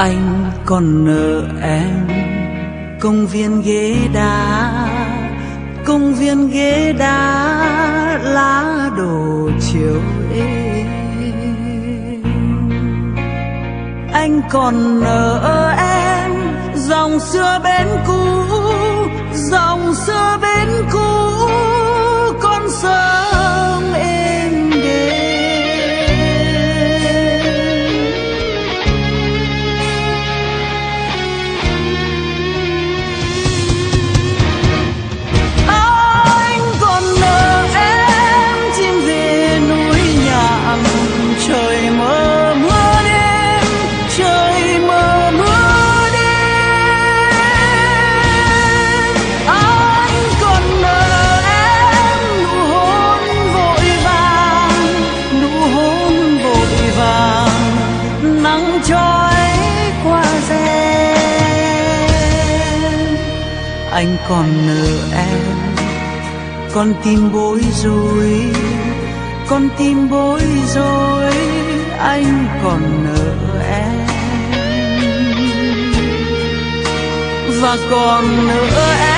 Anh còn nợ em công viên ghế đá, công viên ghế đá lá đổ chiều êm. Anh còn nợ em dòng xưa bến cũ, dòng xưa bến cũ con sớm êm đềm. Anh còn nợ em chim về núi nhạn, trời mơ mưa đêm, trời mơ mưa đêm. Anh còn nợ em nụ hôn vội vàng, nụ hôn vội vàng, nắng trói qua rèm. Anh còn nợ em con tim bối rối, con tim bối rối. Anh còn nợ em và còn nợ em